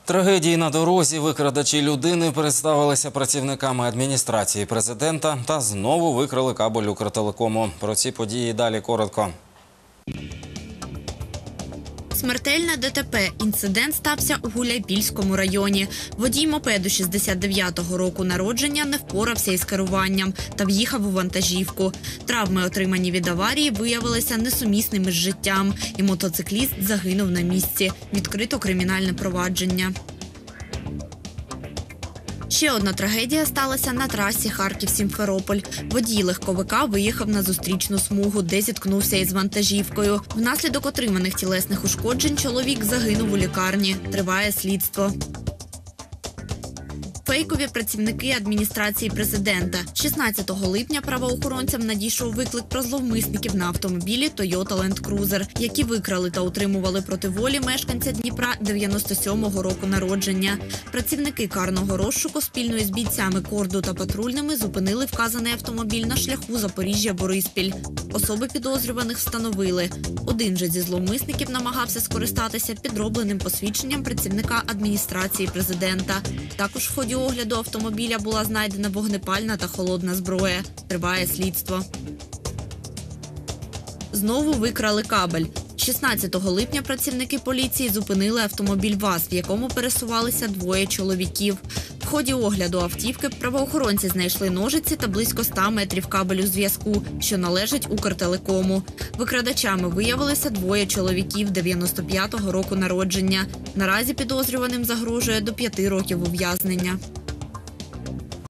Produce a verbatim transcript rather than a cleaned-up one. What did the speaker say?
Трагедії на дорозі, викрадачі людини представилися працівниками адміністрації президента та знову викрали кабель Укртелекому. Про ці події далі коротко. Смертельне ДТП. Інцидент стався у Гуляйпільському районі. Водій мопеду шістдесят дев'ятого року народження не впорався із керуванням та в'їхав у вантажівку. Травми, отримані від аварії, виявилися несумісними з життям, і мотоцикліст загинув на місці. Відкрито кримінальне провадження. Ще одна трагедія сталася на трасі Харків-Сімферополь. Водій легковика виїхав на зустрічну смугу, де зіткнувся із вантажівкою. Внаслідок отриманих тілесних ушкоджень чоловік загинув у лікарні. Триває слідство. Фейкові працівники адміністрації президента. шістнадцятого липня правоохоронцям надійшов виклик про зловмисників на автомобілі Toyota Land Cruiser, які викрали та утримували проти волі мешканця Дніпра дев'яносто сьомого року народження. Працівники карного розшуку спільно із бійцями Корду та патрульними зупинили вказаний автомобіль на шляху Запоріжжя-Бориспіль. Особи підозрюваних встановили. Один же зі зловмисників намагався скористатися підробленим посвідченням працівника адміністрації президента. Також в ході огляду автомобіля була знайдена вогнепальна та холодна зброя. Триває слідство. Знову викрали кабель. шістнадцятого липня працівники поліції зупинили автомобіль ВАЗ, в якому пересувалися двоє чоловіків. В ході огляду автівки правоохоронці знайшли ножиці та близько ста метрів кабелю зв'язку, що належить Укртелекому. Викрадачами виявилися двоє чоловіків дев'яносто п'ятого року народження. Наразі підозрюваним загрожує до п'яти років ув'язнення.